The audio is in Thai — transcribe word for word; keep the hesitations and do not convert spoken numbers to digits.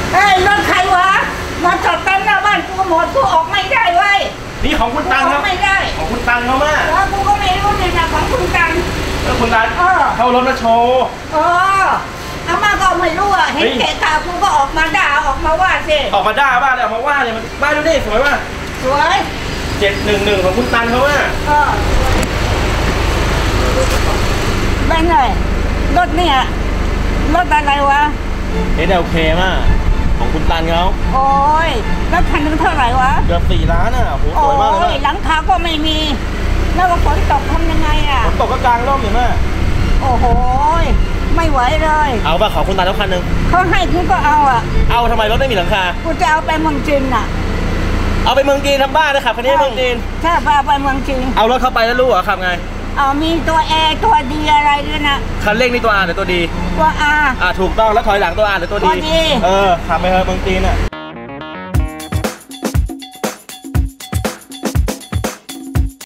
เอ้ยรถใครวะมาจอดเต็มหน้าบ้านกูหมดกูออกไม่ได้เว้ยนี่ของคุณตังครับไม่ได้ของคุณตังเขามาแล้วกูก็ไม่รู้เนี่ยนะของคุณตังแล้วคุณตังเข้ารถมาโชว์เอออาม่าก็ไม่รู้อ่ะเห็นเกะกะกูก็ออกมาด่าออกมาว่าสิออกมาด่าบ้านเลยออกมาว่าเลยมันบ้านดูดิสวยป่ะสวยเจ็ดหนึ่งหนึ่งของคุณตังเขาว่าเออเป็นไงรถเนี่ยรถอะไรวะเอส แอล เค มากของคุณตันเขาโอ้ยแล้วคันนึงเท่าไหร่วะเกือบสี่ล้านอ่ะโหสวยมากเลยหลังคาก็ไม่มีแล้วฝนตกทำยังไงอ่ะฝนตกก็กลางร่มอยู่แม่โอ้โหไม่ไหวเลยเอาป่ะขอคุณตันแล้วคันหนึ่งเขาให้คุณก็เอาอ่ะเอาทำไมรถไม่มีหลังคากูจะเอาไปเมืองจีนอ่ะเอาไปเมืองจีนทำบ้านเลยขับคันนี้เมืองจีนใช่ไปไปเมืองจีนเอารถเข้าไปแล้วรู้เหรอขับไงเอามีตัวแอร์ตัวดีอะไรด้วยนะคันเร่งนี่ตัวอาหรือตัวดีตัวอาอ่าถูกต้องแล้วถอยหลังตัวอาหรือตัวดีเออขับไปเถอะเมืองจีนอ่ะ